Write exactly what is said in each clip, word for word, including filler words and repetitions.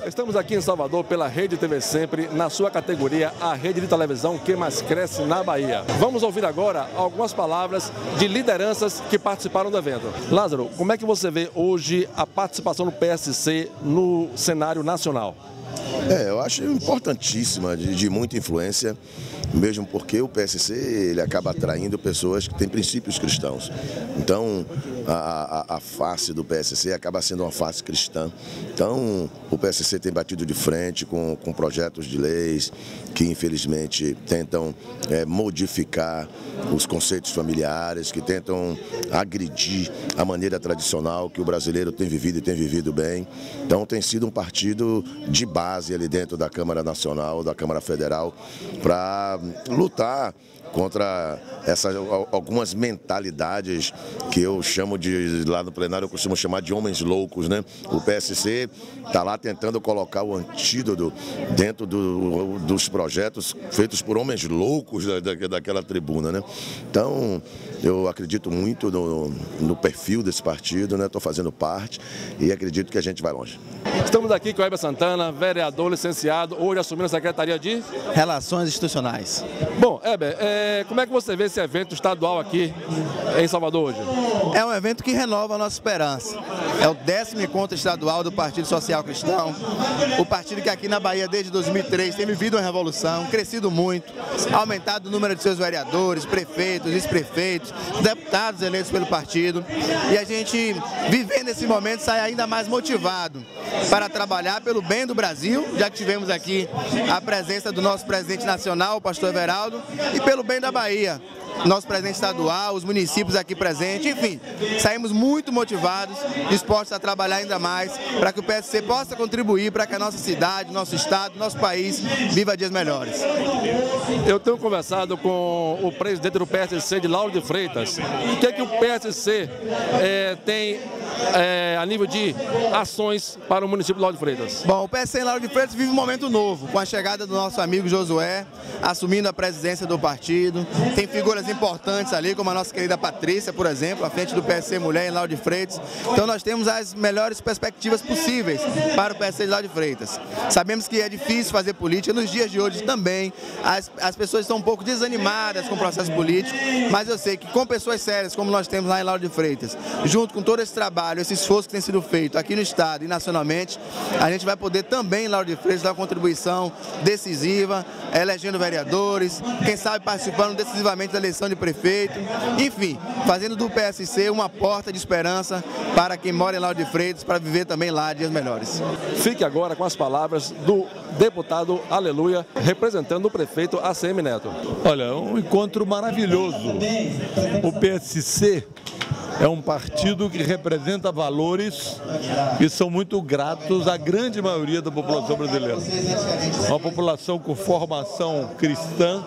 Estamos aqui em Salvador pela Rede T V Sempre, na sua categoria, a rede de televisão que mais cresce na Bahia. Vamos ouvir agora algumas palavras de lideranças que participaram do evento. Lázaro, como é que você vê hoje a participação do P S C no cenário nacional? É, eu acho importantíssima, de, de muita influência, mesmo porque o P S C ele acaba atraindo pessoas que têm princípios cristãos. Então, a, a, a face do P S C acaba sendo uma face cristã. Então, o P S C tem batido de frente com, com projetos de leis que, infelizmente, tentam é, modificar os conceitos familiares, que tentam agredir a maneira tradicional que o brasileiro tem vivido e tem vivido bem. Então, tem sido um partido de base ali dentro da Câmara Nacional, da Câmara Federal, para lutar contra essas algumas mentalidades que eu chamo de, lá no plenário eu costumo chamar de homens loucos, né? O P S C está lá tentando colocar o antídoto dentro do, dos projetos feitos por homens loucos da, da, daquela tribuna, né? Então, eu acredito muito no, no perfil desse partido, né? Estou fazendo parte e acredito que a gente vai longe. Estamos aqui com o Heber Santana, vereador licenciado, hoje assumindo a Secretaria de Relações Institucionais. Bom, Heber, é, como é que você vê esse evento estadual aqui em Salvador hoje? É um evento que renova a nossa esperança. É o décimo encontro estadual do Partido Social Cristão. O partido que aqui na Bahia, desde dois mil e três, tem vivido uma revolução, crescido muito, aumentado o número de seus vereadores, prefeitos, vice-prefeitos, deputados eleitos pelo partido. E a gente, vivendo esse momento, sai ainda mais motivado para trabalhar pelo bem do Brasil, já que tivemos aqui a presença do nosso presidente nacional, o pastor Everaldo, e pelo bem da Bahia, nosso presidente estadual, os municípios aqui presentes, enfim, saímos muito motivados, dispostos a trabalhar ainda mais para que o P S C possa contribuir para que a nossa cidade, nosso estado, nosso país viva dias melhores. Eu tenho conversado com o presidente do P S C de Lauro de Freitas. O que é que o P S C é, tem é, a nível de ações para o município de Lauro de Freitas? Bom, o P S C em Lauro de Freitas vive um momento novo, com a chegada do nosso amigo Josué, assumindo a presidência do partido. Tem figuras importantes ali, como a nossa querida Patrícia, por exemplo, à frente do P S C Mulher em Lauro de Freitas. Então nós temos as melhores perspectivas possíveis para o P S C de Lauro de Freitas. Sabemos que é difícil fazer política, nos dias de hoje também, as, as pessoas estão um pouco desanimadas com o processo político, mas eu sei que com pessoas sérias, como nós temos lá em Lauro de Freitas, junto com todo esse trabalho, esse esforço que tem sido feito aqui no estado e nacionalmente, a gente vai poder também em Lauro de Freitas dar uma contribuição decisiva, elegendo vereadores, quem sabe participando decisivamente da eleição de prefeito, enfim, fazendo do P S C uma porta de esperança para quem mora em Lauro de Freitas, para viver também lá dias melhores. Fique agora com as palavras do deputado Aleluia, representando o prefeito A C M Neto. Olha, um encontro maravilhoso. O P S C é um partido que representa valores que são muito gratos à grande maioria da população brasileira. Uma população com formação cristã,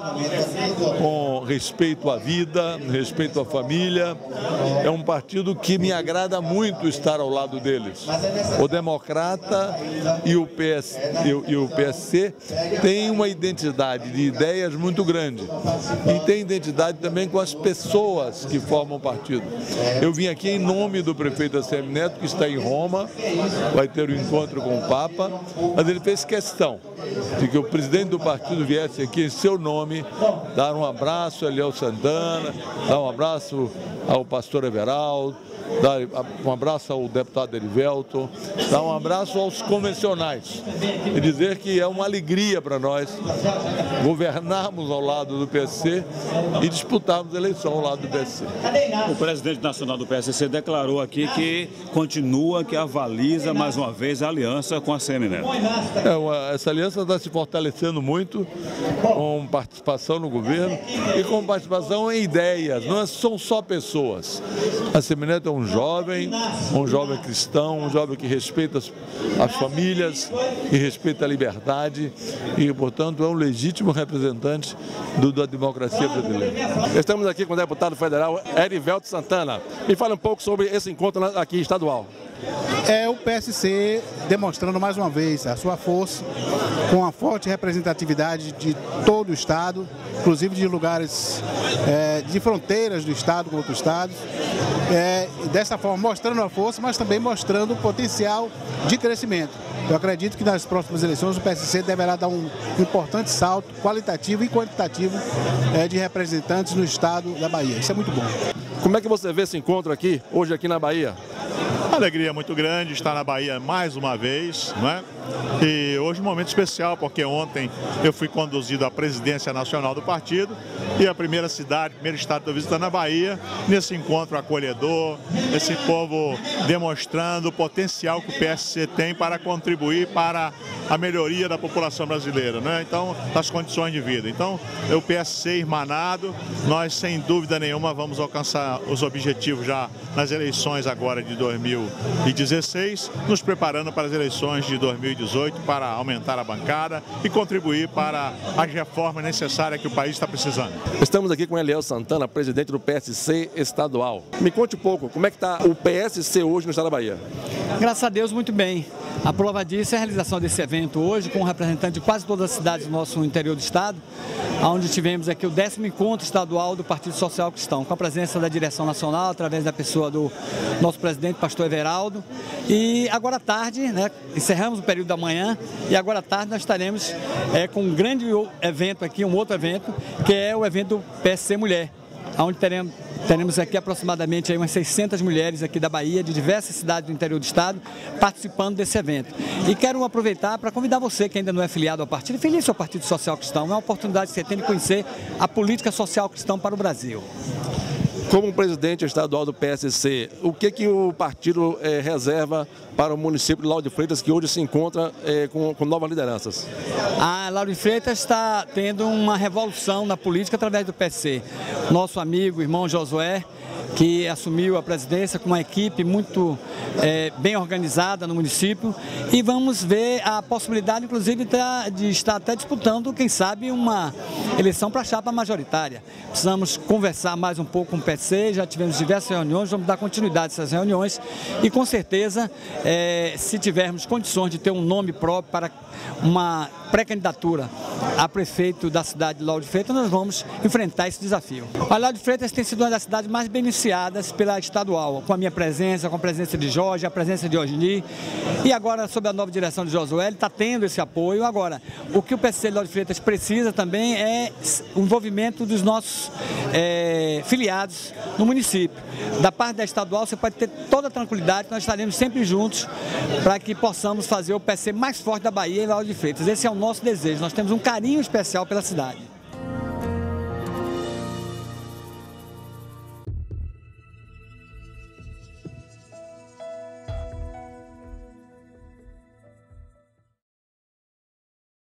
com respeito à vida, respeito à família. É um partido que me agrada muito estar ao lado deles. O Democrata e o P S, e o P S C têm uma identidade de ideias muito grande. E tem identidade também com as pessoas que formam o partido. Eu vim aqui em nome do prefeito A C M Neto, que está em Roma, vai ter um encontro com o Papa, mas ele fez questão de que o presidente do partido viesse aqui em seu nome, dar um abraço ali ao Santana, dar um abraço ao pastor Everaldo, dar um abraço ao deputado Erivelton, dar um abraço aos convencionais e dizer que é uma alegria para nós governarmos ao lado do P S C e disputarmos a eleição ao lado do P S C. O presidente nacional do P S C declarou aqui que continua, que avaliza mais uma vez a aliança com a A C M Neto. É uma, essa aliança está se fortalecendo muito com participação no governo e com participação em ideias, não são só pessoas. A A C M Neto é um jovem, um jovem cristão, um jovem que respeita as, as famílias, que respeita a liberdade e, portanto, é um legítimo representante do, da democracia brasileira. Estamos aqui com o deputado federal Erivelton Santana. Me fale um pouco sobre esse encontro aqui estadual. é o P S C demonstrando mais uma vez a sua força, com a forte representatividade de todo o Estado, inclusive de lugares é, de fronteiras do Estado com outros estados. É, dessa forma mostrando a força, mas também mostrando o potencial de crescimento. Eu acredito que nas próximas eleições o P S C deverá dar um importante salto qualitativo e quantitativo é, de representantes no estado da Bahia. Isso é muito bom. Como é que você vê esse encontro aqui, hoje aqui na Bahia? Uma alegria muito grande estar na Bahia mais uma vez, não é? E hoje um momento especial, porque ontem eu fui conduzido à presidência nacional do partido e a primeira cidade, primeiro estado que estou visitando a Bahia, nesse encontro acolhedor, esse povo demonstrando o potencial que o P S C tem para contribuir para a melhoria da população brasileira, né? Então, das condições de vida. Então, o P S C irmanado, nós sem dúvida nenhuma vamos alcançar os objetivos já nas eleições agora de dois mil e dezesseis, nos preparando para as eleições de dois mil e dezoito para aumentar a bancada e contribuir para as reformas necessárias que o país está precisando. Estamos aqui com Eliel Santana, presidente do P S C estadual. Me conte um pouco, como é que está o P S C hoje no estado da Bahia? Graças a Deus, muito bem. A prova disso é a realização desse evento hoje, com um representante de quase todas as cidades do nosso interior do estado, onde tivemos aqui o décimo encontro estadual do Partido Social Cristão, com a presença da direção nacional, através da pessoa do nosso presidente, pastor Everaldo. E agora à tarde, né, encerramos o período da manhã, e agora à tarde nós estaremos é, com um grande evento aqui, um outro evento, que é o evento do P S C Mulher, onde teremos Teremos aqui aproximadamente aí umas seiscentas mulheres aqui da Bahia, de diversas cidades do interior do estado, participando desse evento. E quero aproveitar para convidar você que ainda não é filiado ao partido, filie-se ao Partido Social Cristão. É uma oportunidade que você tem de conhecer a política social cristã para o Brasil. Como presidente estadual do P S C, o que, que o partido eh, reserva para o município de Lauro de Freitas, que hoje se encontra eh, com, com novas lideranças? A Lauro de Freitas está tendo uma revolução na política através do P S C. Nosso amigo, irmão Josué, que assumiu a presidência com uma equipe muito é, bem organizada no município, e vamos ver a possibilidade, inclusive, de estar até disputando, quem sabe, uma eleição para a chapa majoritária. Precisamos conversar mais um pouco com o P S C, já tivemos diversas reuniões, vamos dar continuidade a essas reuniões e, com certeza, é, se tivermos condições de ter um nome próprio para uma pré-candidatura a prefeito da cidade de Lauro de Freitas, nós vamos enfrentar esse desafio. A Lauro de Freitas tem sido uma das cidades mais beneficiadas pela estadual, com a minha presença, com a presença de Jorge, a presença de Osni, e agora, sob a nova direção de Josué, ele está tendo esse apoio. Agora, o que o P S C de Lauro de Freitas precisa também é o envolvimento dos nossos é, filiados no município. Da parte da estadual, você pode ter toda a tranquilidade, nós estaremos sempre juntos para que possamos fazer o P S C mais forte da Bahia e Lauro de Freitas. Esse é o nosso desejo, nós temos um carinho especial pela cidade.